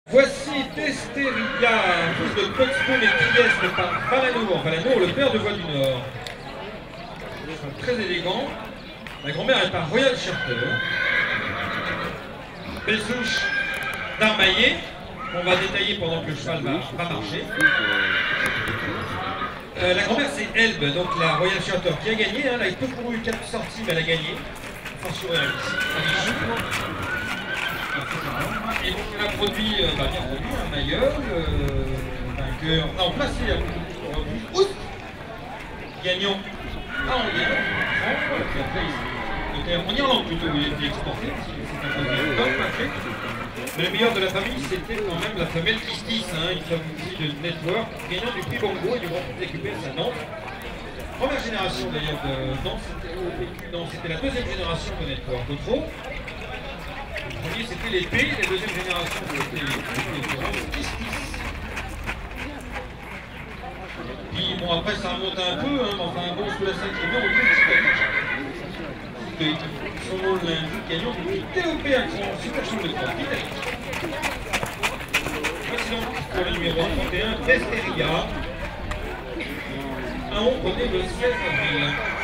Voici Testeria, fils de Potspoon et Trieste par Valanour. Valanour, le père de Voix du Nord. Très élégant. La grand-mère est par Royal Charter. Belle souche d'Armaillé, qu'on va détailler pendant que le cheval va marcher. La grand-mère c'est Elbe, donc la Royal Charter qui a gagné. Elle a peu couru 4 sorties, mais elle a gagné. Attention à et donc elle a produit, bien produit, un Mayol, vainqueur, non, placé à Oust, gagnant à Anguille, puis après en Irlande plutôt, où il a été exporté, c'est un produit top, parfait. Mais le meilleur de la famille, c'était quand même la femelle Kistis, une famille aussi de Network, gagnant du prix Bongo et du Grand Prix récupéré à Nantes. Première génération d'ailleurs de Nantes, c'était la deuxième génération de Network. Autre. Le premier c'était l'épée, la deuxième génération c'était les Kistis. Puis bon après ça remonte un peu, enfin bon sous la 5e on retrouve petit son nom l'indique, gagnant du prix TOP Accent, super chou de 3, voici donc pour le numéro 31, Testeria. Un on prenait le 16 avril.